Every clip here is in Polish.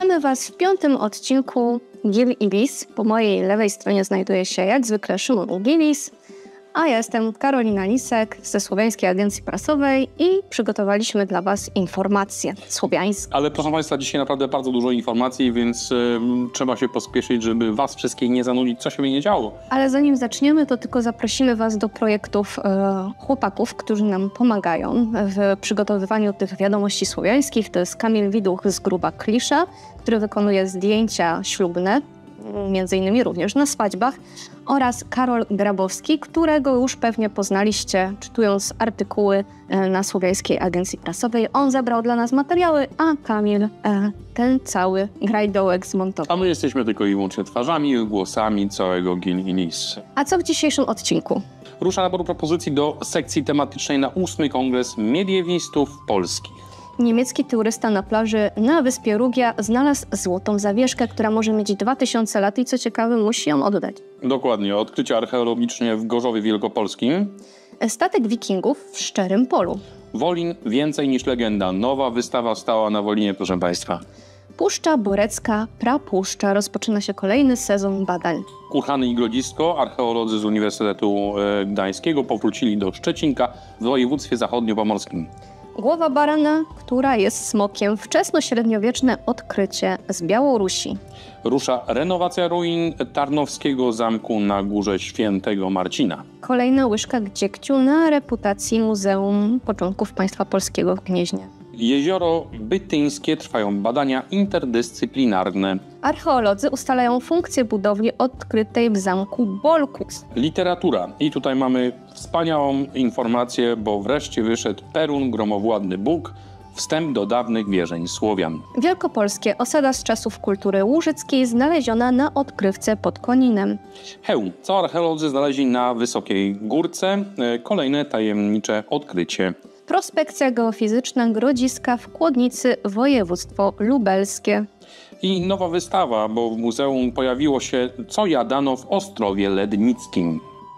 Witamy Was w 5. odcinku Gil i Lis. Po mojej lewej stronie znajduje się jak zwykle Szymon Gilis, a ja jestem Karolina Lisek ze Słowiańskiej Agencji Prasowej i przygotowaliśmy dla Was informacje słowiańskie. Ale proszę Państwa, dzisiaj naprawdę bardzo dużo informacji, więc trzeba się pospieszyć, żeby Was wszystkich nie zanudzić, co się nie działo. Ale zanim zaczniemy, to tylko zaprosimy Was do projektów chłopaków, którzy nam pomagają w przygotowywaniu tych wiadomości słowiańskich. To jest Kamil Widuch z Gruba Klisza, który wykonuje zdjęcia ślubne, między innymi również na swadźbach, oraz Karol Grabowski, którego już pewnie poznaliście, czytując artykuły na Słowiańskiej Agencji Prasowej. On zebrał dla nas materiały, a Kamil ten cały grajdołek zmontował. A my jesteśmy tylko i wyłącznie twarzami i głosami całego Gil i Lis. A co w dzisiejszym odcinku? Rusza nabór propozycji do sekcji tematycznej na 8. Kongres Mediewistów Polskich. Niemiecki turysta na plaży na wyspie Rugia znalazł złotą zawieszkę, która może mieć 2000 lat i co ciekawe musi ją oddać. Dokładnie, odkrycie archeologiczne w Gorzowie Wielkopolskim. Statek wikingów w Szczerym Polu. Wolin więcej niż legenda. Nowa wystawa stała na Wolinie, proszę Państwa. Puszcza Borecka, prapuszcza. Rozpoczyna się kolejny sezon badań. Kurhany i Grodzisko, archeolodzy z Uniwersytetu Gdańskiego powrócili do Szczecinka w województwie zachodniopomorskim. Głowa barana, która jest smokiem. Wczesnośredniowieczne odkrycie z Białorusi. Rusza renowacja ruin Tarnowskiego Zamku na Górze Świętego Marcina. Kolejna łyżka dziegciu na reputacji Muzeum Początków Państwa Polskiego w Gnieźnie. Jezioro Bytyńskie, trwają badania interdyscyplinarne. Archeolodzy ustalają funkcję budowli odkrytej w zamku Bolkus. Literatura. I tutaj mamy wspaniałą informację, bo wreszcie wyszedł Perun, gromowładny Bóg, wstęp do dawnych wierzeń Słowian. Wielkopolskie, osada z czasów kultury łużyckiej, znaleziona na odkrywce pod Koninem. Chełm, co archeolodzy znaleźli na Wysokiej Górce. Kolejne tajemnicze odkrycie. Prospekcja geofizyczna Grodziska w Kłodnicy, województwo lubelskie. I nowa wystawa, bo w muzeum pojawiło się Co jadano w Ostrowie Lednickim.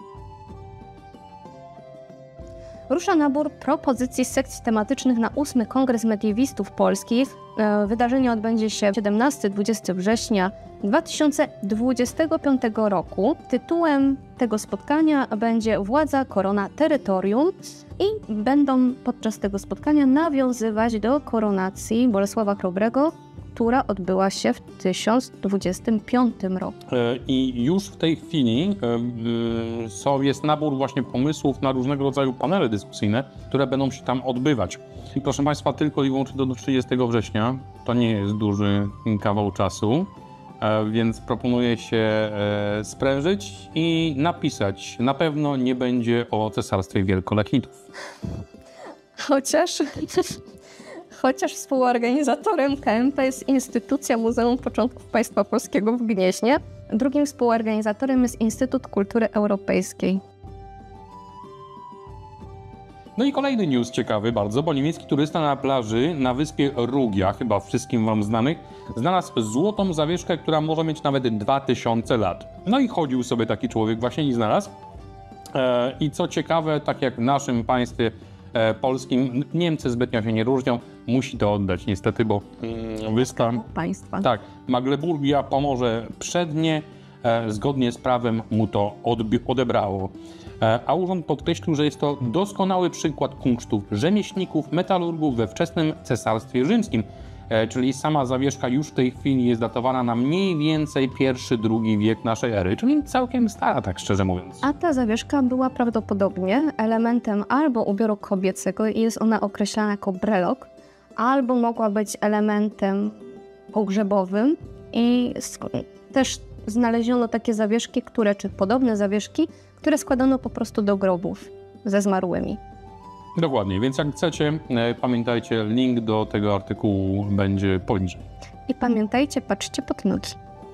Rusza nabór propozycji sekcji tematycznych na 8. Kongres Mediewistów Polskich. Wydarzenie odbędzie się 17-20 września 2025 roku. Tytułem tego spotkania będzie Władza, korona, terytorium i będą podczas tego spotkania nawiązywać do koronacji Bolesława Chrobrego, która odbyła się w 1025 roku. I już w tej chwili jest nabór właśnie pomysłów na różnego rodzaju panele dyskusyjne, które będą się tam odbywać. I proszę Państwa, tylko i wyłącznie do 30 września, to nie jest duży kawał czasu, więc proponuję się sprężyć i napisać. Na pewno nie będzie o Cesarstwie Wielkolechitów. Chociaż współorganizatorem KMP jest instytucja Muzeum Początków Państwa Polskiego w Gnieźnie, drugim współorganizatorem jest Instytut Kultury Europejskiej. No i kolejny news ciekawy bardzo, bo niemiecki turysta na plaży na wyspie Rugia, chyba wszystkim Wam znanych, znalazł złotą zawieszkę, która może mieć nawet 2000 lat. No i chodził sobie taki człowiek, właśnie nie znalazł. I co ciekawe, tak jak w naszym państwie polskim, Niemcy zbytnio się nie różnią, musi to oddać niestety, bo wyspa państwa. Tak, Magdeburgia, Pomorze Przednie, zgodnie z prawem mu to odebrało. A urząd podkreślił, że jest to doskonały przykład kunsztów rzemieślników, metalurgów we wczesnym Cesarstwie Rzymskim. Czyli sama zawieszka już w tej chwili jest datowana na mniej więcej I-II wiek naszej ery, czyli całkiem stara, tak szczerze mówiąc. A ta zawieszka była prawdopodobnie elementem albo ubioru kobiecego i jest ona określana jako brelok, albo mogła być elementem pogrzebowym i też znaleziono takie zawieszki, czy podobne zawieszki, które składano po prostu do grobów ze zmarłymi. Dokładnie, więc jak chcecie, pamiętajcie, link do tego artykułu będzie poniżej. I pamiętajcie, patrzcie pod nogi.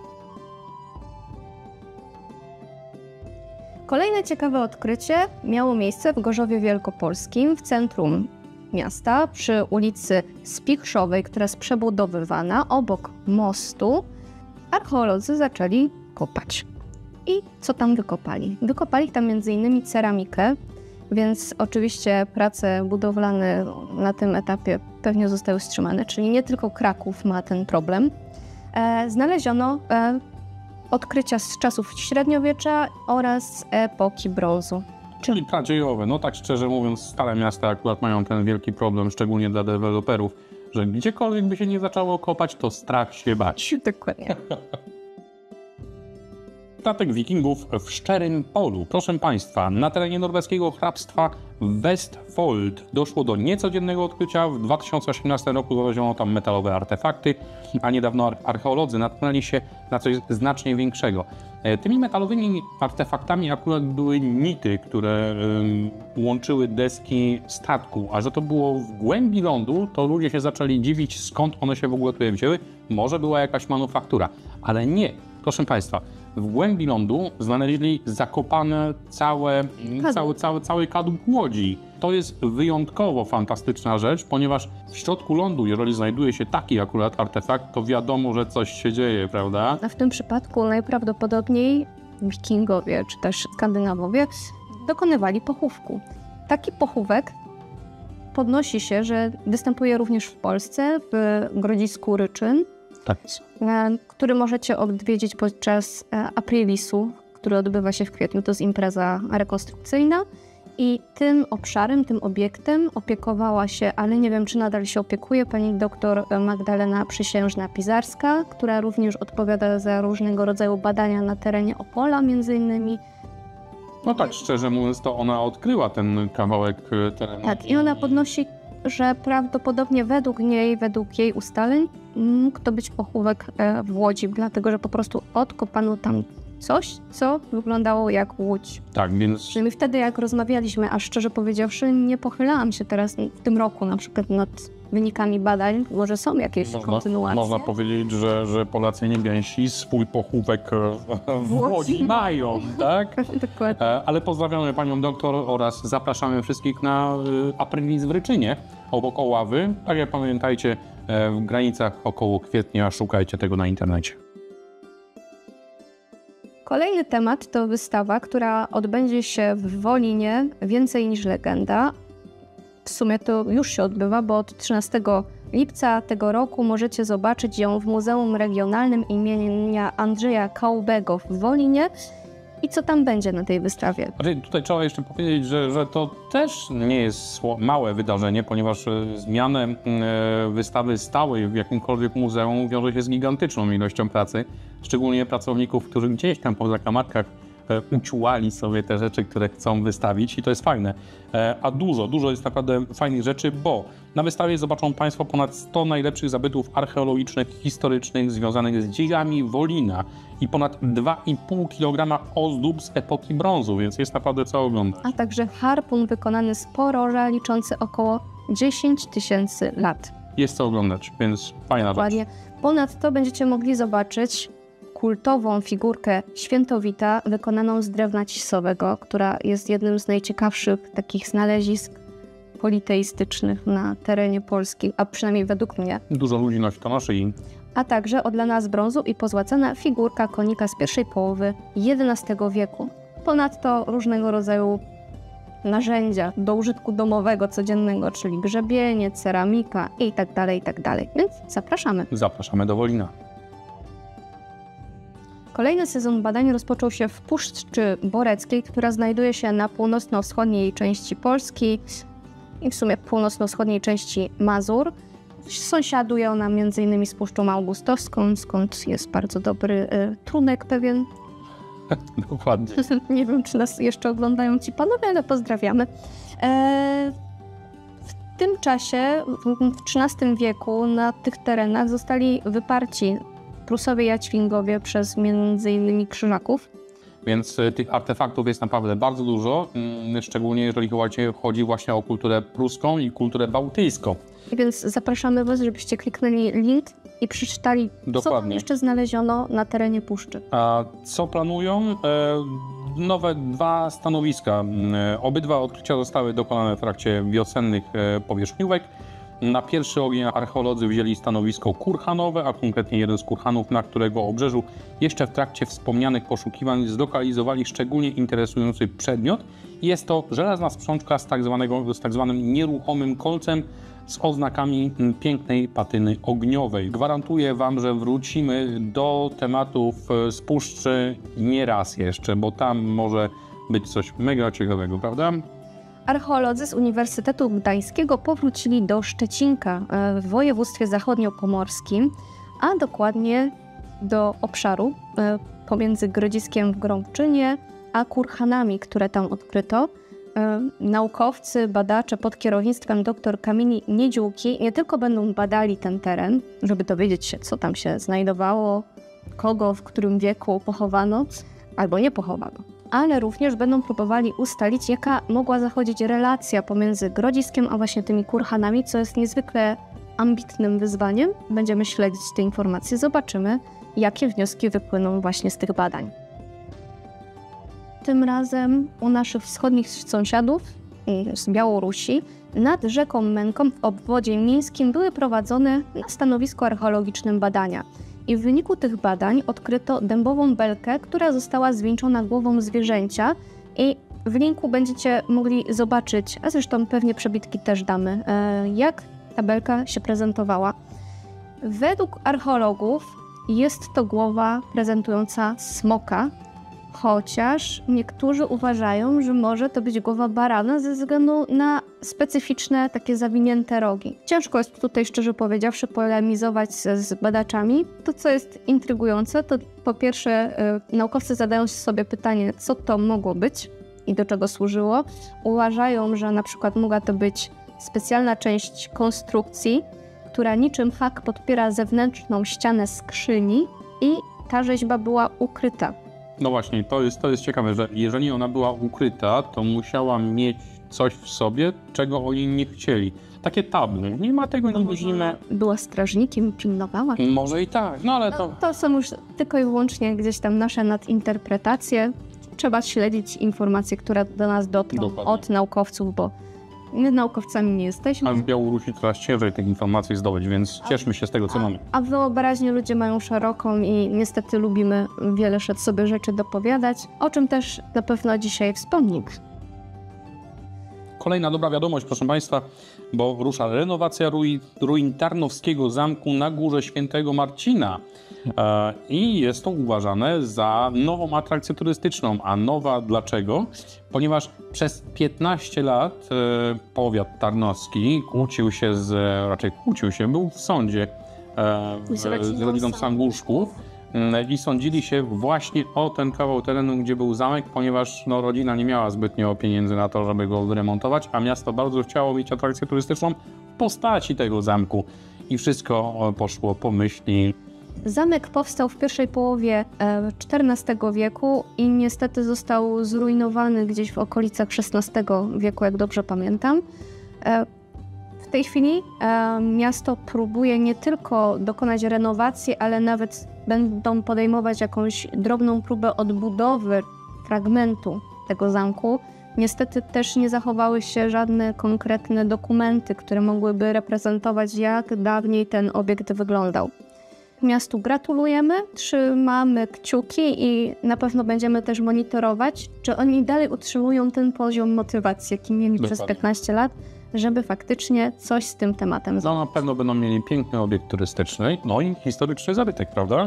Kolejne ciekawe odkrycie miało miejsce w Gorzowie Wielkopolskim, w centrum miasta, przy ulicy Spichrzowej, która jest przebudowywana obok mostu. Archeolodzy zaczęli kopać. I co tam wykopali? Wykopali tam m.in. ceramikę, więc oczywiście prace budowlane na tym etapie pewnie zostały wstrzymane, czyli nie tylko Kraków ma ten problem. znaleziono odkrycia z czasów średniowiecza oraz epoki brązu. Czyli pradziejowe. No tak szczerze mówiąc, stare miasta akurat mają ten wielki problem, szczególnie dla deweloperów, że gdziekolwiek by się nie zaczęło kopać, to strach się bać. Dokładnie. Statek wikingów w szczerym polu. Proszę Państwa, na terenie norweskiego hrabstwa Vestfold doszło do niecodziennego odkrycia. W 2018 roku znaleziono tam metalowe artefakty, a niedawno archeolodzy natknęli się na coś znacznie większego. Tymi metalowymi artefaktami akurat były nity, które łączyły deski statku, a że to było w głębi lądu, to ludzie się zaczęli dziwić, skąd one się w ogóle tutaj wzięły. Może była jakaś manufaktura, ale nie. Proszę Państwa, w głębi lądu znaleźli zakopane cały kadłub łodzi. To jest wyjątkowo fantastyczna rzecz, ponieważ w środku lądu, jeżeli znajduje się taki akurat artefakt, to wiadomo, że coś się dzieje, prawda? A w tym przypadku najprawdopodobniej wikingowie, czy też Skandynawowie dokonywali pochówku. Taki pochówek podnosi się, że występuje również w Polsce, w Grodzisku Ryczyn, Tak. który możecie odwiedzić podczas Aprilisu, który odbywa się w kwietniu. To jest impreza rekonstrukcyjna i tym obszarem, tym obiektem opiekowała się, ale nie wiem, czy nadal się opiekuje, pani doktor Magdalena Przysiężna-Pizarska, która również odpowiada za różnego rodzaju badania na terenie Opola między innymi. No tak, szczerze mówiąc, to ona odkryła ten kawałek terenu. Tak, i ona podnosi, że prawdopodobnie według niej, według jej ustaleń mógł to być pochówek w Łodzi, dlatego że po prostu odkopano tam coś, co wyglądało jak łódź. Tak, więc... Czyli wtedy jak rozmawialiśmy, a szczerze powiedziawszy nie pochylałam się teraz w tym roku na przykład nad wynikami badań, może są jakieś kontynuacje. Można powiedzieć, że Polacy niegęsi swój pochówek w Łodzi mają, tak? Dokładnie. Ale pozdrawiamy panią doktor oraz zapraszamy wszystkich na Aprilis w Ryczynie obok Oławy. Tak jak pamiętajcie, w granicach około kwietnia szukajcie tego na internecie. Kolejny temat to wystawa, która odbędzie się w Wolinie Więcej niż legenda. W sumie to już się odbywa, bo od 13 lipca tego roku możecie zobaczyć ją w Muzeum Regionalnym imienia Andrzeja Kaubego w Wolinie. I co tam będzie na tej wystawie? Tutaj trzeba jeszcze powiedzieć, że to też nie jest małe wydarzenie, ponieważ zmiana wystawy stałej w jakimkolwiek muzeum wiąże się z gigantyczną ilością pracy, szczególnie pracowników, którzy gdzieś tam po zakamarkach uciułali sobie te rzeczy, które chcą wystawić i to jest fajne. A dużo jest naprawdę fajnych rzeczy, bo na wystawie zobaczą Państwo ponad 100 najlepszych zabytków archeologicznych, historycznych związanych z dziejami Wolina i ponad 2,5 kg ozdób z epoki brązu, więc jest naprawdę co oglądać. A także harpun wykonany z poroża liczący około 10 000 lat. Jest co oglądać, więc fajna Dokładnie. rzecz. Ponadto będziecie mogli zobaczyć kultową figurkę Świętowita wykonaną z drewna cisowego, która jest jednym z najciekawszych takich znalezisk politeistycznych na terenie Polski, a przynajmniej według mnie. Dużo ludzi nosi to na szyi. A także odlana z brązu i pozłacana figurka konika z pierwszej połowy XI wieku. Ponadto różnego rodzaju narzędzia do użytku domowego, codziennego, czyli grzebienie, ceramika i tak dalej. Więc zapraszamy. Zapraszamy do Wolina. Kolejny sezon badań rozpoczął się w Puszczy Boreckiej, która znajduje się na północno-wschodniej części Polski i w sumie północno-wschodniej części Mazur. Sąsiaduje ona m.in. z Puszczą Augustowską, skąd jest bardzo dobry trunek pewien. Dokładnie. Nie wiem, czy nas jeszcze oglądają ci panowie, ale pozdrawiamy. W tym czasie, w XIII wieku, na tych terenach zostali wyparci Prusowie Jadźwingowie przez m.in. Krzyżaków. Więc tych artefaktów jest naprawdę bardzo dużo, szczególnie jeżeli chodzi właśnie o kulturę pruską i kulturę bałtyjską. Więc zapraszamy Was, żebyście kliknęli link i przeczytali, co tam jeszcze znaleziono na terenie puszczy. A co planują? Nowe 2 stanowiska. Obydwa odkrycia zostały dokonane w trakcie wiosennych powierzchniówek. Na pierwszy ogień archeolodzy wzięli stanowisko kurhanowe, a konkretnie jeden z kurhanów, na którego obrzeżu jeszcze w trakcie wspomnianych poszukiwań zlokalizowali szczególnie interesujący przedmiot. Jest to żelazna sprzączka z tak zwanym nieruchomym kolcem z oznakami pięknej patyny ogniowej. Gwarantuję Wam, że wrócimy do tematów z puszczy nie raz jeszcze, bo tam może być coś mega ciekawego, prawda? Archeolodzy z Uniwersytetu Gdańskiego powrócili do Szczecinka w województwie zachodniopomorskim, a dokładnie do obszaru pomiędzy Grodziskiem w Grąbczynie a kurhanami, które tam odkryto. Naukowcy, badacze pod kierownictwem dr Kamili Niedziółki nie tylko będą badali ten teren, żeby dowiedzieć się, co tam się znajdowało, kogo w którym wieku pochowano albo nie pochowano, ale również będą próbowali ustalić, jaka mogła zachodzić relacja pomiędzy Grodziskiem a właśnie tymi kurhanami, co jest niezwykle ambitnym wyzwaniem. Będziemy śledzić te informacje, zobaczymy, jakie wnioski wypłyną właśnie z tych badań. Tym razem u naszych wschodnich sąsiadów z Białorusi nad rzeką Męką w obwodzie mińskim były prowadzone na stanowisku archeologicznym badania. I w wyniku tych badań odkryto dębową belkę, która została zwieńczona głową zwierzęcia i w linku będziecie mogli zobaczyć, a zresztą pewnie przebitki też damy, jak ta belka się prezentowała. Według archeologów jest to głowa prezentująca smoka, chociaż niektórzy uważają, że może to być głowa barana ze względu na specyficzne takie zawinięte rogi. Ciężko jest tutaj, szczerze powiedziawszy, polemizować z badaczami. To, co jest intrygujące, to po pierwsze naukowcy zadają sobie pytanie, co to mogło być i do czego służyło. Uważają, że na przykład mogła to być specjalna część konstrukcji, która niczym hak podpiera zewnętrzną ścianę skrzyni i ta rzeźba była ukryta. No właśnie, to jest ciekawe, że jeżeli ona była ukryta, to musiała mieć coś w sobie, czego oni nie chcieli. Takie tabły, nie ma tego, nie widzimy. Była strażnikiem, pilnowała. Może i tak, no ale to... To są już tylko i wyłącznie gdzieś tam nasze nadinterpretacje. Trzeba śledzić informacje, które do nas dotrą od naukowców, bo my naukowcami nie jesteśmy. A w Białorusi coraz ciężej tych informacji zdobyć, więc cieszmy się z tego, co mamy. A wyobraźnię ludzie mają szeroką i niestety lubimy wiele sobie rzeczy dopowiadać, o czym też na pewno dzisiaj wspomnimy. Kolejna dobra wiadomość, proszę Państwa, bo rusza renowacja ruin Tarnowskiego Zamku na Górze Świętego Marcina. I jest to uważane za nową atrakcję turystyczną. A nowa dlaczego? Ponieważ przez 15 lat powiat tarnowski był w sądzie z rodziną Sanguszków i sądzili się właśnie o ten kawał terenu, gdzie był zamek, ponieważ rodzina nie miała zbytnio pieniędzy na to, żeby go wyremontować, a miasto bardzo chciało mieć atrakcję turystyczną w postaci tego zamku. I wszystko poszło po myśli. Zamek powstał w pierwszej połowie XIV wieku i niestety został zrujnowany gdzieś w okolicach XVI wieku, jak dobrze pamiętam. W tej chwili miasto próbuje nie tylko dokonać renowacji, ale nawet będą podejmować jakąś drobną próbę odbudowy fragmentu tego zamku. Niestety też nie zachowały się żadne konkretne dokumenty, które mogłyby reprezentować, jak dawniej ten obiekt wyglądał. Miastu gratulujemy, trzymamy kciuki i na pewno będziemy też monitorować, czy oni dalej utrzymują ten poziom motywacji, jaki mieli przez 15 lat, żeby faktycznie coś z tym tematem zrobić. No na pewno będą mieli piękny obiekt turystyczny, no i historyczny zabytek, prawda?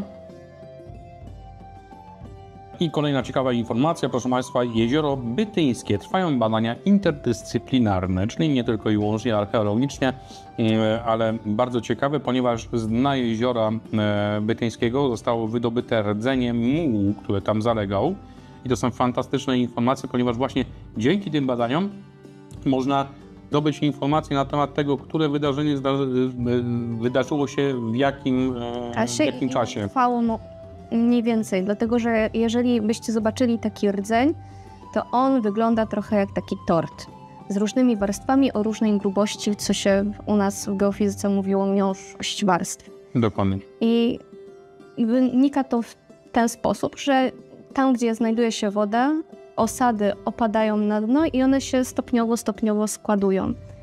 I kolejna ciekawa informacja, proszę Państwa, Jezioro Bytyńskie. Trwają badania interdyscyplinarne, czyli nie tylko i wyłącznie archeologicznie, ale bardzo ciekawe, ponieważ z dna Jeziora Bytyńskiego zostało wydobyte rdzenie mułu, które tam zalegał. I to są fantastyczne informacje, ponieważ właśnie dzięki tym badaniom można zdobyć informacje na temat tego, które wydarzenie wydarzyło się w jakim czasie. Trwało mniej więcej, dlatego że jeżeli byście zobaczyli taki rdzeń, to on wygląda trochę jak taki tort z różnymi warstwami o różnej grubości, co się u nas w geofizyce mówiło miąższość warstw. Dokładnie. I wynika to w ten sposób, że tam, gdzie znajduje się woda, osady opadają na dno i one się stopniowo składują.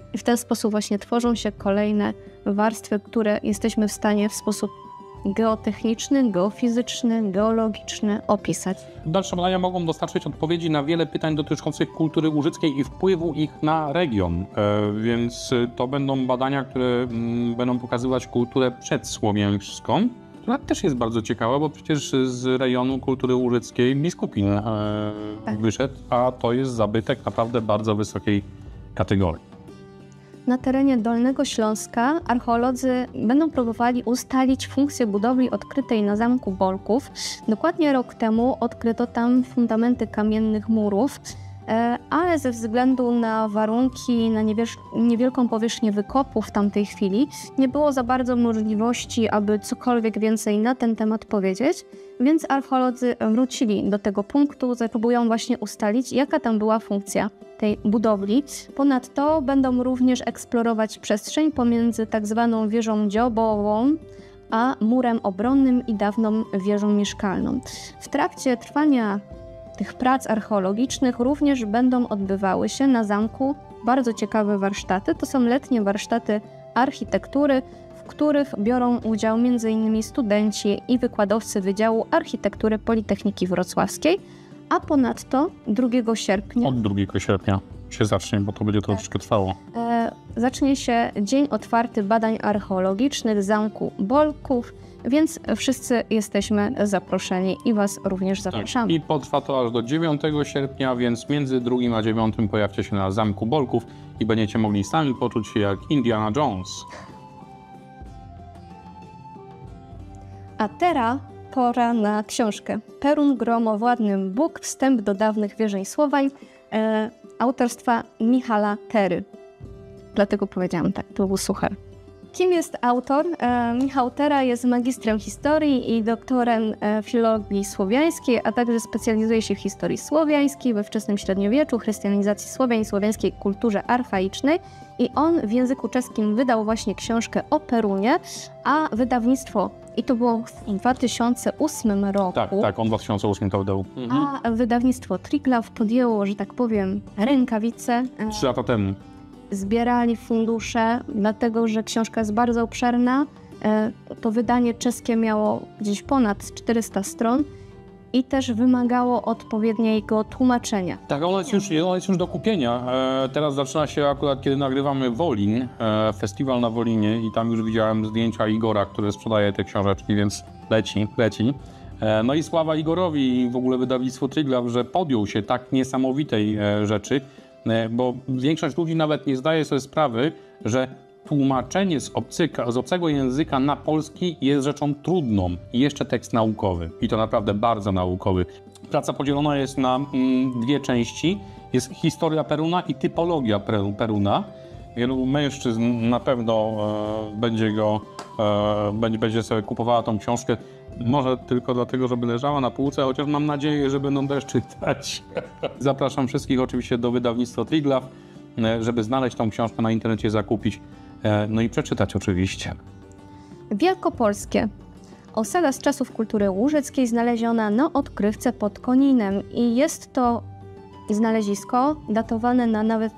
I w ten sposób właśnie tworzą się kolejne warstwy, które jesteśmy w stanie w sposób geotechniczny, geofizyczny, geologiczny opisać. Dalsze badania mogą dostarczyć odpowiedzi na wiele pytań dotyczących kultury łużyckiej i wpływu ich na region, więc to będą badania, które będą pokazywać kulturę przedsłowiańską, która też jest bardzo ciekawa, bo przecież z rejonu kultury łużyckiej Biskupin wyszedł, a to jest zabytek naprawdę bardzo wysokiej kategorii. Na terenie Dolnego Śląska archeolodzy będą próbowali ustalić funkcję budowli odkrytej na zamku Bolków. Dokładnie rok temu odkryto tam fundamenty kamiennych murów, ale ze względu na warunki, na niewielką powierzchnię wykopu w tamtej chwili nie było za bardzo możliwości, aby cokolwiek więcej na ten temat powiedzieć, więc archeolodzy wrócili do tego punktu, próbują właśnie ustalić, jaka tam była funkcja tej budowli. Ponadto będą również eksplorować przestrzeń pomiędzy tak zwaną wieżą dziobową a murem obronnym i dawną wieżą mieszkalną. W trakcie trwania tych prac archeologicznych również będą odbywały się na zamku bardzo ciekawe warsztaty. To są letnie warsztaty architektury, w których biorą udział m.in. studenci i wykładowcy Wydziału Architektury Politechniki Wrocławskiej, a ponadto 2 sierpnia... Od 2 sierpnia się zacznie, bo to będzie troszeczkę trwało. Zacznie się Dzień Otwarty Badań Archeologicznych Zamku Bolków, więc wszyscy jesteśmy zaproszeni i Was również zapraszamy. Tak. I potrwa to aż do 9 sierpnia, więc między 2 a 9 pojawcie się na Zamku Bolków i będziecie mogli sami poczuć się jak Indiana Jones. A teraz pora na książkę. Perun Gromowładny Bóg, wstęp do dawnych wierzeń Słowian, autorstwa Michala Tery. Dlatego powiedziałam tak, to był suchar. Kim jest autor? Michał Tera jest magistrem historii i doktorem filologii słowiańskiej, a także specjalizuje się w historii słowiańskiej, we wczesnym średniowieczu, chrystianizacji Słowian i słowiańskiej kulturze archaicznej. I on w języku czeskim wydał właśnie książkę o Perunie, a wydawnictwo, i to było w 2008 roku. Tak, on w 2008 to wydał. A wydawnictwo Triglav podjęło, że tak powiem, rękawice. 3 lata temu. Zbierali fundusze, dlatego że książka jest bardzo obszerna. To wydanie czeskie miało gdzieś ponad 400 stron i też wymagało odpowiedniego tłumaczenia. Tak, ona jest już do kupienia. Teraz zaczyna się akurat, kiedy nagrywamy Wolin, festiwal na Wolinie i tam już widziałem zdjęcia Igora, który sprzedaje te książeczki, więc leci. No i sława Igorowi i w ogóle wydawnictwu Triglav, że podjął się tak niesamowitej rzeczy, bo większość ludzi nawet nie zdaje sobie sprawy, że tłumaczenie z obcego języka na polski jest rzeczą trudną i jeszcze tekst naukowy i to naprawdę bardzo naukowy. Praca podzielona jest na 2 części. Jest historia Peruna i typologia Peruna. Wielu mężczyzn na pewno będzie sobie kupowała tą książkę. Może tylko dlatego, żeby leżała na półce, chociaż mam nadzieję, że będą też czytać. Zapraszam wszystkich oczywiście do wydawnictwa Triglav, żeby znaleźć tą książkę na internecie, zakupić, no i przeczytać oczywiście. Wielkopolskie. Osada z czasów kultury łużyckiej znaleziona na odkrywce pod Koninem i jest to znalezisko datowane na nawet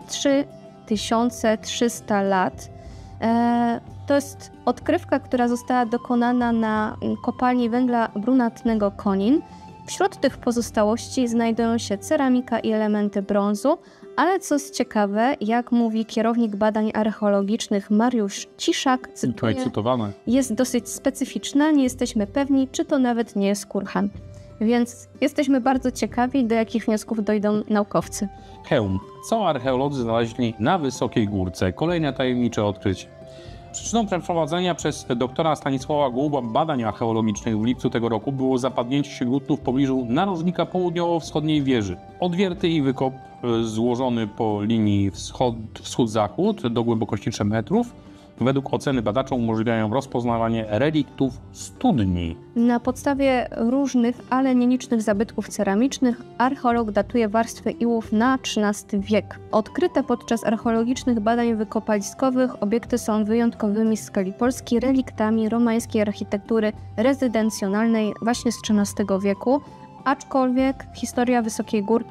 3300 lat. To jest odkrywka, która została dokonana na kopalni węgla brunatnego Konin. Wśród tych pozostałości znajdują się ceramika i elementy brązu, ale co jest ciekawe, jak mówi kierownik badań archeologicznych Mariusz Ciszak, cytuję, jest dosyć specyficzna, nie jesteśmy pewni, czy to nawet nie jest kurhan. Więc jesteśmy bardzo ciekawi, do jakich wniosków dojdą naukowcy. Chełm. Co archeolodzy znaleźli na Wysokiej Górce? Kolejne tajemnicze odkrycie. Przyczyną przeprowadzenia przez doktora Stanisława Gołuba badań archeologicznych w lipcu tego roku było zapadnięcie się gruntu w pobliżu narożnika południowo-wschodniej wieży. Odwierty i wykop złożony po linii wschód-zachód do głębokości 3 metrów. Według oceny badaczy umożliwiają rozpoznawanie reliktów studni. Na podstawie różnych, ale nielicznych zabytków ceramicznych archeolog datuje warstwy iłów na XIII wiek. Odkryte podczas archeologicznych badań wykopaliskowych obiekty są wyjątkowymi w skali Polski reliktami romańskiej architektury rezydencjonalnej właśnie z XIII wieku, aczkolwiek historia Wysokiej Górki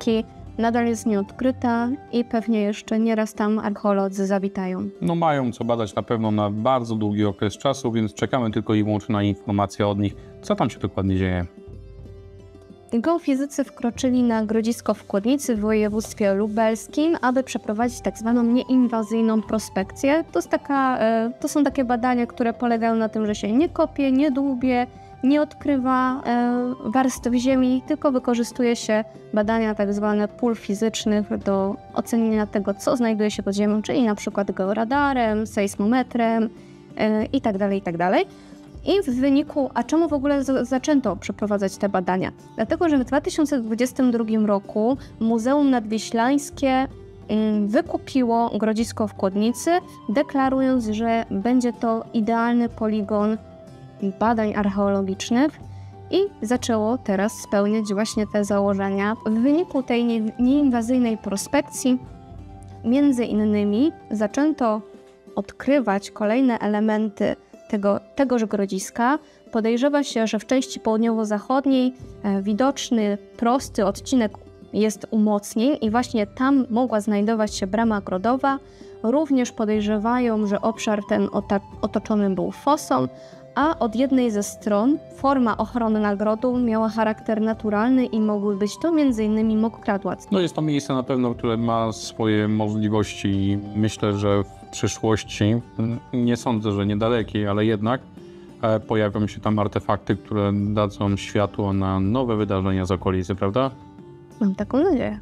nadal jest nieodkryta i pewnie jeszcze nieraz tam archeolodzy zawitają. No mają co badać na pewno na bardzo długi okres czasu, więc czekamy tylko i wyłącznie na informacje od nich, co tam się dokładnie dzieje. Geofizycy wkroczyli na grodzisko w Kłodnicy w województwie lubelskim, aby przeprowadzić tak zwaną nieinwazyjną prospekcję. To są takie badania, które polegają na tym, że się nie kopie, nie dłubie, nie odkrywa warstw ziemi, tylko wykorzystuje się badania tak zwane pól fizycznych do ocenienia tego, co znajduje się pod ziemią, czyli na przykład georadarem, sejsmometrem itd., itd. I w wyniku, a czemu w ogóle zaczęto przeprowadzać te badania? Dlatego, że w 2022 roku Muzeum Nadwiślańskie wykupiło grodzisko w Kłodnicy, deklarując, że będzie to idealny poligon badań archeologicznych i zaczęło teraz spełniać właśnie te założenia. W wyniku tej nieinwazyjnej prospekcji między innymi zaczęto odkrywać kolejne elementy tegoż grodziska. Podejrzewa się, że w części południowo-zachodniej widoczny, prosty odcinek jest umocnień i właśnie tam mogła znajdować się brama grodowa. Również podejrzewają, że obszar ten otoczony był fosą, a od jednej ze stron forma ochronna grodu miała charakter naturalny i mogły być to m.in. mokradła. No jest to miejsce na pewno, które ma swoje możliwości i myślę, że w przyszłości, nie sądzę, że niedalekiej, ale jednak pojawią się tam artefakty, które dadzą światło na nowe wydarzenia z okolicy, prawda? Mam taką nadzieję.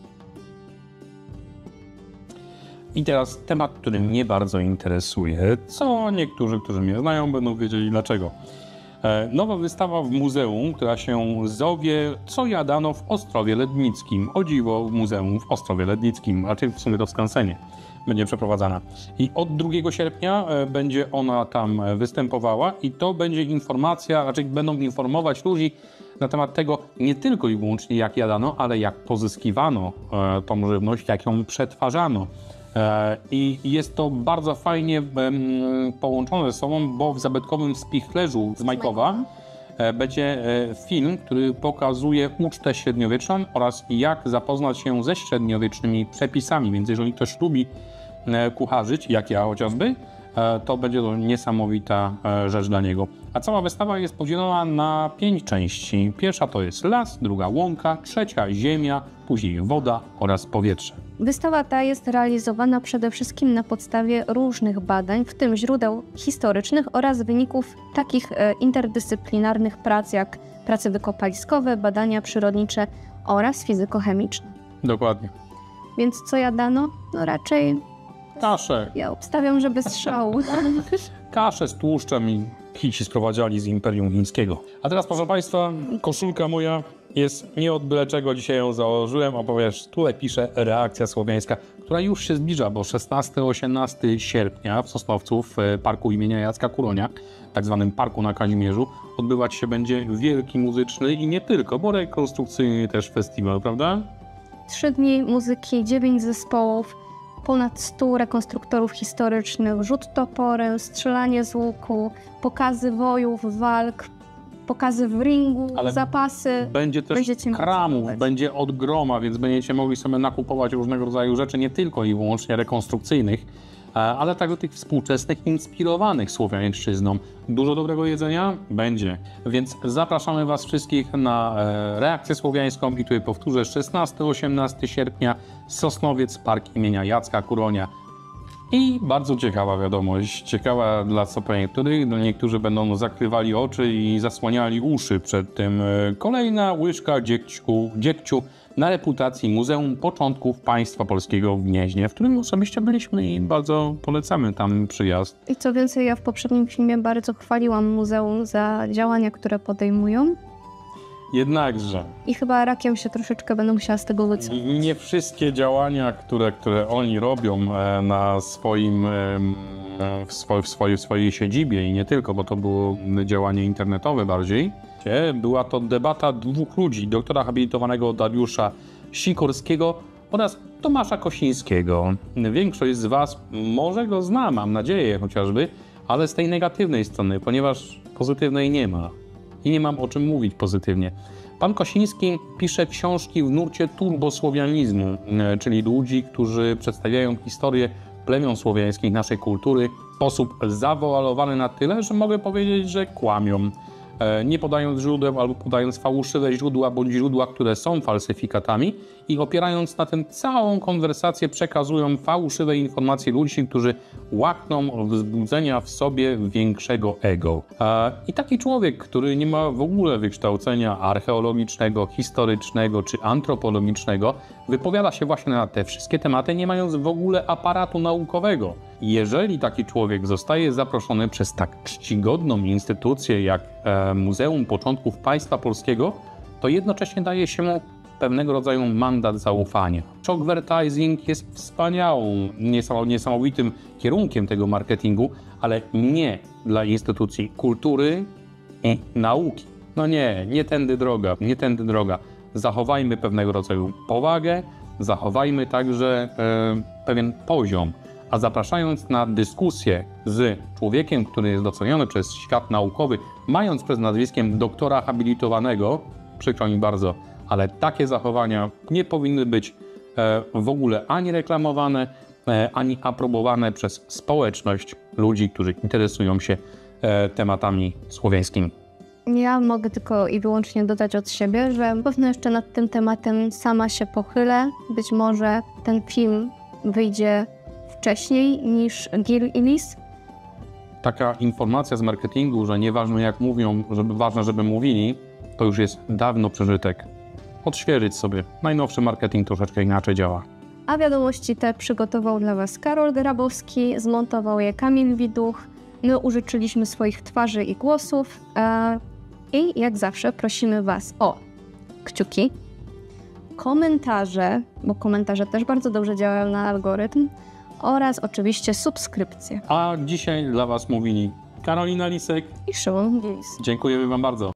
I teraz temat, który mnie bardzo interesuje, co niektórzy, którzy mnie znają, będą wiedzieli dlaczego. Nowa wystawa w muzeum, która się zowie Co jadano w Ostrowie Lednickim. O dziwo, w muzeum w Ostrowie Lednickim, raczej w sumie to w Skansenie, będzie przeprowadzana. I od 2 sierpnia będzie ona tam występowała i to będzie informacja, raczej będą informować ludzi na temat tego nie tylko i wyłącznie jak jadano, ale jak pozyskiwano tą żywność, jak ją przetwarzano. I jest to bardzo fajnie połączone ze sobą, bo w zabytkowym spichlerzu z Majkowa będzie film, który pokazuje ucztę średniowieczną oraz jak zapoznać się ze średniowiecznymi przepisami. Więc jeżeli ktoś lubi kucharzyć, jak ja chociażby, to będzie to niesamowita rzecz dla niego. A cała wystawa jest podzielona na 5 części. Pierwsza to jest las, druga łąka, trzecia ziemia, później woda oraz powietrze. Wystawa ta jest realizowana przede wszystkim na podstawie różnych badań, w tym źródeł historycznych oraz wyników takich interdyscyplinarnych prac jak prace wykopaliskowe, badania przyrodnicze oraz fizykochemiczne. Dokładnie. Więc co jadano? No raczej kaszę. Ja obstawiam, że bez szału. Kaszę z tłuszczem i ci sprowadzali z Imperium Chińskiego. A teraz, proszę Państwa, koszulka moja jest nie od byle czego, dzisiaj ją założyłem, a powiesz, tutaj pisze reakcja słowiańska, która już się zbliża, bo 16-18 sierpnia w Sosnowcu w parku imienia Jacka Kuronia, tak zwanym parku na Kazimierzu, odbywać się będzie wielki muzyczny i nie tylko, bo rekonstrukcyjny też festiwal, prawda? 3 dni muzyki, 9 zespołów, ponad 100 rekonstruktorów historycznych, rzut toporem, strzelanie z łuku, pokazy wojów, walk, pokazy w ringu, ale zapasy. Będzie też kramów, będzie od groma, więc będziecie mogli sobie nakupować różnego rodzaju rzeczy, nie tylko i wyłącznie rekonstrukcyjnych, ale także tych współczesnych, inspirowanych słowiańszczyzną. Dużo dobrego jedzenia będzie, więc zapraszamy Was wszystkich na reakcję słowiańską i tutaj powtórzę, 16-18 sierpnia Sosnowiec, park imienia Jacka Kuronia. I bardzo ciekawa wiadomość, ciekawa dla co niektórych, niektórzy będą zakrywali oczy i zasłaniali uszy przed tym. Kolejna łyżka dziegciu na reputacji Muzeum Początków Państwa Polskiego w Gnieźnie, w którym osobiście byliśmy i bardzo polecamy tam przyjazd. I co więcej, ja w poprzednim filmie bardzo chwaliłam muzeum za działania, które podejmują. Jednakże. I chyba rakiem się troszeczkę będę musiała z tego wycofać. Nie wszystkie działania, które oni robią na w swojej siedzibie i nie tylko, bo to było działanie internetowe bardziej. Była to debata 2 ludzi, doktora habilitowanego Dariusza Sikorskiego oraz Tomasza Kosińskiego. Większość z Was może go zna, mam nadzieję chociażby, ale z tej negatywnej strony, ponieważ pozytywnej nie ma. I nie mam o czym mówić pozytywnie. Pan Kosiński pisze książki w nurcie turbosłowianizmu, czyli ludzi, którzy przedstawiają historię plemion słowiańskich, naszej kultury w sposób zawoalowany na tyle, że mogę powiedzieć, że kłamią. Nie podając źródeł albo podając fałszywe źródła bądź źródła, które są falsyfikatami i opierając na tym całą konwersację przekazują fałszywe informacje ludzi, którzy łakną wzbudzenia w sobie większego ego. I taki człowiek, który nie ma w ogóle wykształcenia archeologicznego, historycznego czy antropologicznego, wypowiada się właśnie na te wszystkie tematy, nie mając w ogóle aparatu naukowego. Jeżeli taki człowiek zostaje zaproszony przez tak czcigodną instytucję jak Muzeum Początków Państwa Polskiego, to jednocześnie daje się mu pewnego rodzaju mandat zaufania. Shockvertising jest wspaniałym, niesamowitym kierunkiem tego marketingu, ale nie dla instytucji kultury i nauki. No nie tędy droga, nie tędy droga. Zachowajmy pewnego rodzaju powagę, zachowajmy także pewien poziom. A zapraszając na dyskusję z człowiekiem, który jest doceniony przez świat naukowy, mając przez nazwiskiem doktora habilitowanego, przykro mi bardzo, ale takie zachowania nie powinny być w ogóle ani reklamowane, ani aprobowane przez społeczność ludzi, którzy interesują się tematami słowiańskimi. Ja mogę tylko i wyłącznie dodać od siebie, że na pewno jeszcze nad tym tematem sama się pochylę. Być może ten film wyjdzie wcześniej niż Gil i Lis. Taka informacja z marketingu, że nieważne jak mówią, ważne, żeby mówili, to już jest dawno przeżytek. Odświeżyć sobie. Najnowszy marketing troszeczkę inaczej działa. A wiadomości te przygotował dla Was Karol Grabowski, zmontował je Kamil Widuch. My użyczyliśmy swoich twarzy i głosów. I jak zawsze prosimy Was o kciuki, komentarze, bo komentarze też bardzo dobrze działają na algorytm, oraz oczywiście subskrypcje. A dzisiaj dla Was mówili Karolina Lisek I Szymon Gilis. Dziękujemy Wam bardzo.